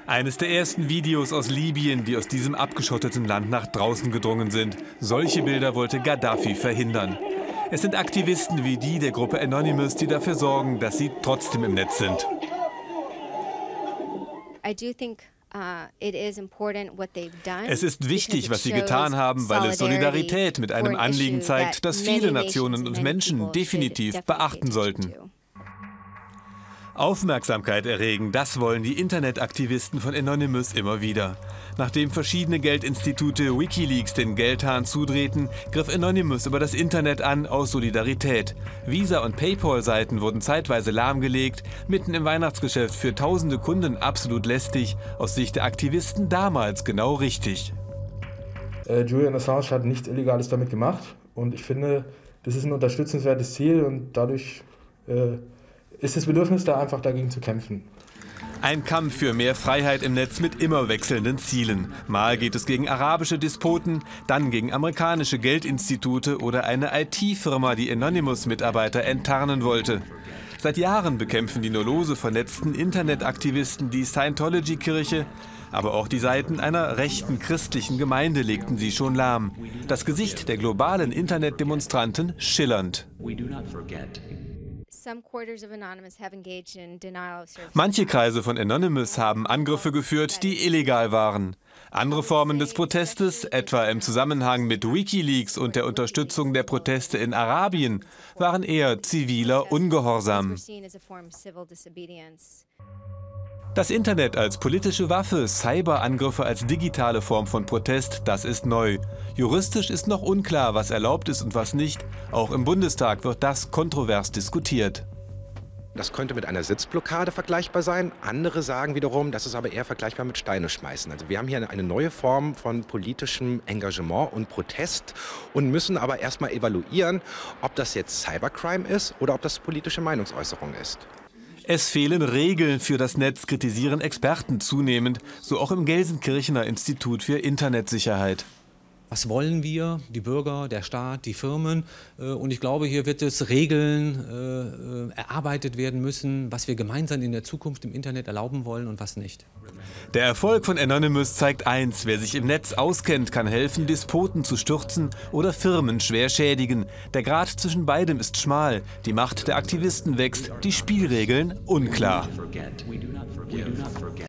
Eines der ersten Videos aus Libyen, die aus diesem abgeschotteten Land nach draußen gedrungen sind. Solche Bilder wollte Gaddafi verhindern. Es sind Aktivisten wie die der Gruppe Anonymous, die dafür sorgen, dass sie trotzdem im Netz sind. Es ist wichtig, was sie getan haben, weil es Solidarität mit einem Anliegen zeigt, das viele Nationen und Menschen definitiv beachten sollten. Aufmerksamkeit erregen, das wollen die Internetaktivisten von Anonymous immer wieder. Nachdem verschiedene Geldinstitute WikiLeaks den Geldhahn zudrehten, griff Anonymous über das Internet an aus Solidarität. Visa- und PayPal-Seiten wurden zeitweise lahmgelegt, mitten im Weihnachtsgeschäft für tausende Kunden absolut lästig, aus Sicht der Aktivisten damals genau richtig. Julian Assange hat nichts Illegales damit gemacht und ich finde, das ist ein unterstützenswertes Ziel und dadurch ist das Bedürfnis da, einfach dagegen zu kämpfen. Ein Kampf für mehr Freiheit im Netz mit immer wechselnden Zielen. Mal geht es gegen arabische Despoten, dann gegen amerikanische Geldinstitute oder eine IT-Firma, die Anonymous-Mitarbeiter enttarnen wollte. Seit Jahren bekämpfen die nur lose vernetzten Internetaktivisten die Scientology-Kirche, aber auch die Seiten einer rechten christlichen Gemeinde legten sie schon lahm. Das Gesicht der globalen Internetdemonstranten schillernd. Manche Kreise von Anonymous haben Angriffe geführt, die illegal waren. Andere Formen des Protestes, etwa im Zusammenhang mit WikiLeaks und der Unterstützung der Proteste in Arabien, waren eher ziviler Ungehorsam. Das Internet als politische Waffe, Cyberangriffe als digitale Form von Protest, das ist neu. Juristisch ist noch unklar, was erlaubt ist und was nicht. Auch im Bundestag wird das kontrovers diskutiert. Das könnte mit einer Sitzblockade vergleichbar sein. Andere sagen wiederum, das ist aber eher vergleichbar mit Steine schmeißen. Also wir haben hier eine neue Form von politischem Engagement und Protest und müssen aber erstmal evaluieren, ob das jetzt Cybercrime ist oder ob das politische Meinungsäußerung ist. Es fehlen Regeln für das Netz, kritisieren Experten zunehmend, so auch im Gelsenkirchener Institut für Internetsicherheit. Was wollen wir, die Bürger, der Staat, die Firmen? Und ich glaube, hier wird es Regeln erarbeitet werden müssen, was wir gemeinsam in der Zukunft im Internet erlauben wollen und was nicht. Der Erfolg von Anonymous zeigt eins: Wer sich im Netz auskennt, kann helfen, Despoten zu stürzen oder Firmen schwer schädigen. Der Grat zwischen beidem ist schmal. Die Macht der Aktivisten wächst, die Spielregeln unklar.